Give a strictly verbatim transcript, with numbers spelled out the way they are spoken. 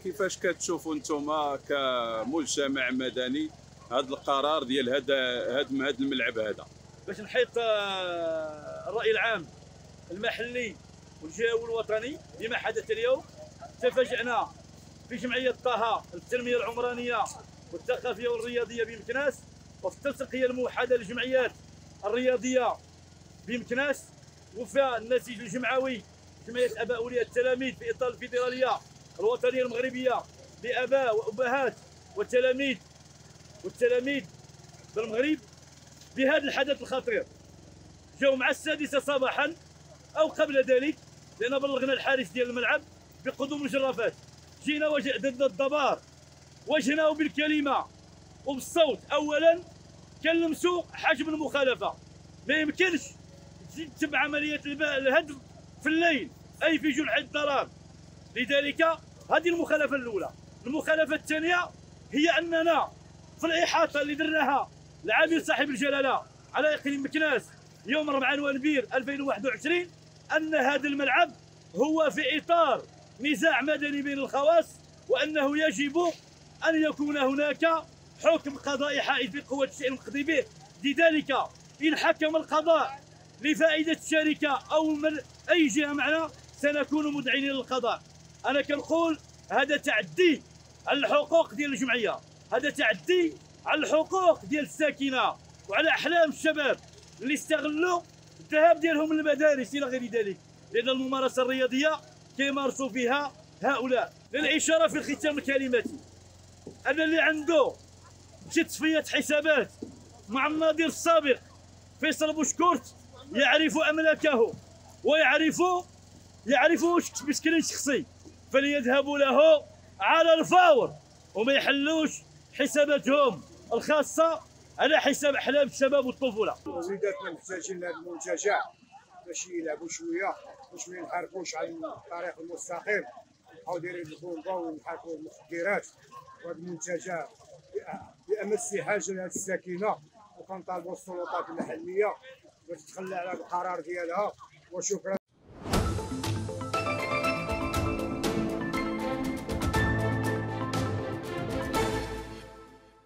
كيفاش كتشوفوا نتوما كمجتمع مدني هذا القرار ديال هذا هدم هذا الملعب هذا؟ باش نحيط آه، الرأي العام المحلي والوطني بما حدث اليوم. تفاجأنا في جمعية طه للتنمية العمرانية والثقافية والرياضية بمكناس، وفي التنسيقية الموحدة للجمعيات الرياضية بمكناس، وفي النسيج الجمعوي جمعية آباء أولياء التلاميذ في إطار الفيدرالية الوطنية المغربية لآباء وأبهات والتلاميذ والتلاميذ بالمغرب بهذا الحدث الخطير. جاوا مع السادسة صباحا أو قبل ذلك، لأن بلغنا الحارس ديال الملعب بقدوم الجرافات. جينا ضد الدبار، واجهناه بالكلمة وبالصوت. أولا كنلمسوا حجم المخالفة، ما يمكنش تتم عملية الهدم في الليل أي في جنح الظلام. لذلك هذه المخالفة الأولى. المخالفة الثانية هي أننا في الإحاطة اللي درناها العامل صاحب الجلالة على إقليم مكناس يوم أربعة نوفمبر ألفين وواحد وعشرين أن هذا الملعب هو في إطار نزاع مدني بين الخواص، وأنه يجب أن يكون هناك حكم قضائي حائز بقوة الشيء المقضي به. لذلك إن حكم القضاء لفائدة الشركة أو من أي جهة معنا سنكون مذعنين للقضاء. أنا كنقول هذا تعدي على الحقوق ديال الجمعية، هذا تعدي على الحقوق ديال الساكنة وعلى أحلام الشباب اللي استغلوا الذهاب ديالهم للمدارس إلى غير ذلك، لأن الممارسة الرياضية كيمارسوا فيها هؤلاء. للإشارة في ختام كلمتي أن اللي عنده شي تصفية حسابات مع الناظر السابق فيصل بوشكورت يعرف أملاكه ويعرف يعرف بشكل شخصي، فليذهبوا له على الفور وما يحلوش حساباتهم الخاصة على حساب أحلام الشباب والطفولة. وليداتنا محتاجين لهذا المنتجع باش يلعبوا شويه، باش ما ينحرفوش على الطريق المستقيم او دايرين البومبا وينحرفوا المخدرات. وهذا المنتجع بأمس حاجه لهذه الساكنه، وكنطالبوا السلطات المحليه باش تخلى على القرار ديالها. وشكرا.